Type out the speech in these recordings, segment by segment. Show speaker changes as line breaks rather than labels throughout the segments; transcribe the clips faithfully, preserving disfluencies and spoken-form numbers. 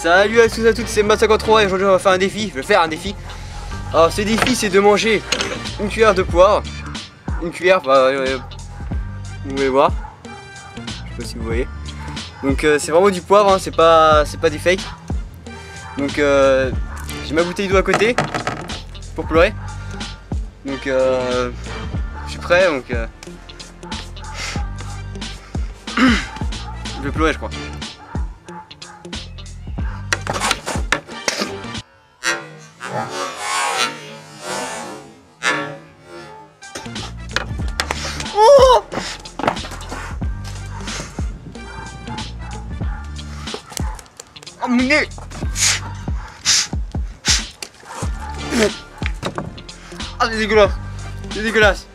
Salut à tous et à toutes, c'est Matt cinquante-trois et aujourd'hui on va faire un défi, je vais faire un défi. Alors ce défi c'est de manger une cuillère de poivre, une cuillère, bah, euh, vous pouvez voir, je sais pas si vous voyez. Donc euh, c'est vraiment du poivre, hein, c'est pas, c'est pas des fakes. Donc euh, j'ai ma bouteille d'eau à côté pour pleurer. Donc euh, je suis prêt, donc euh, je vais pleurer je crois. Oh, oh mon nez. Ah c'est dégueulasse. C'est dégueulasse.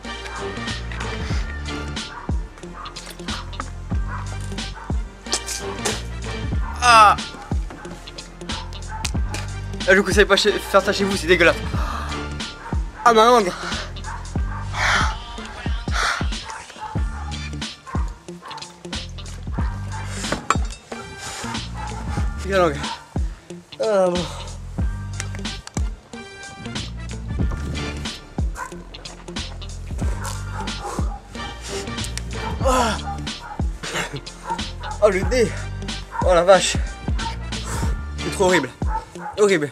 Ah, ah je ne conseille pas faire ça chez vous, c'est dégueulasse. Ah ma langue. La langue. Ah bon. Ah. Oh le nez. Oh la vache. C'est trop horrible. Horrible.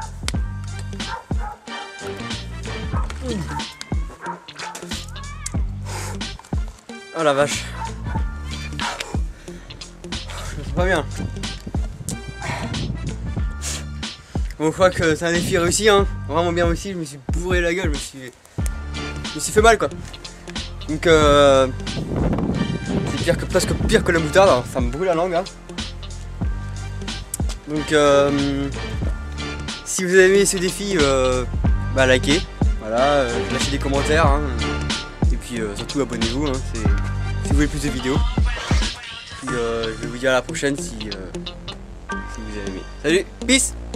Oh la vache. Je me sens pas bien. Bon, je crois que c'est un défi réussi, hein. Vraiment bien réussi. Je me suis bourré la gueule, je me suis, je me suis fait mal quoi. Donc euh... c'est pire que presque pire que la moutarde. Alors, ça me brûle la langue. Hein. Donc euh... si vous avez aimé ce défi, euh... bah likez. Voilà, euh, lâchez des commentaires. Hein. Et puis euh, surtout abonnez-vous. Hein. Si vous voulez plus de vidéos. Puis euh, je vais vous dire à la prochaine si, euh... si vous avez aimé. Salut, peace.